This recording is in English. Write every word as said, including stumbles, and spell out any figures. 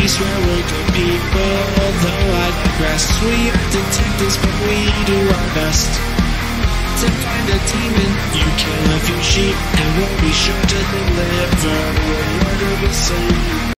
we swear we're good people, though I digress. We act detectives, but we do our best to find a demon. You kill a few sheep, and we'll be sure to deliver. We're murder with sin.